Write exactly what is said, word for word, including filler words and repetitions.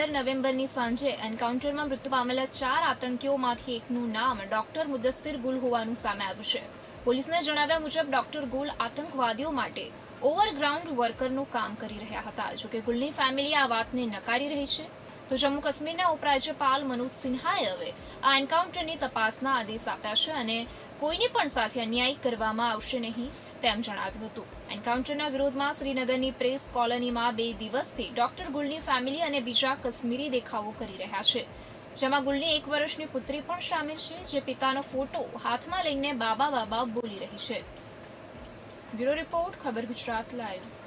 પંદર નવેમ્બરની સાંજે એન્કાઉન્ટરમાં મૃત્યુ પામેલા ચાર આતંકીઓમાંથી એકનું નામ ડોક્ટર મુદસ્સિર ગુલ હોવાનું સામે આવ્યું છે। પોલીસના જણાવ્યા મુજબ ડોક્ટર ગુલ આતંકવાદીઓ માટે ઓવરગ્રાઉન્ડ વર્કરનું કામ કરી રહ્યા હતા। જોકે ગુલની ફેમિલી આ વાતને નકારી રહી છે। તો જમ્મુ કાશ્મીરના ઉપરાજ્યપાલ મનોજ સિન્હાએ હવે આ એન્કાઉન્ટરની તપાસના આદેશ આપ્યા છે અને કોઈની પણ સાથે અન્યાય કરવામાં આવશે નહીં તેમ જણાવ્યું હતું। એન્કાઉન્ટરના વિરોધમાં શ્રીનગરની પ્રેસ કોલોનીમાં બે દિવસથી ડોક્ટર ગુલની ફેમિલી અને બીજા કાશ્મીરી દેખાવો કરી રહ્યા છે, જેમાં ગુલની એક વર્ષની પુત્રી પણ શામેલ છે, જે પિતાનો ફોટો હાથમાં લઈને બાબા બાબા બોલી રહી છે। બ્યુરો રિપોર્ટ, ખબર ગુજરાત લાઈવ।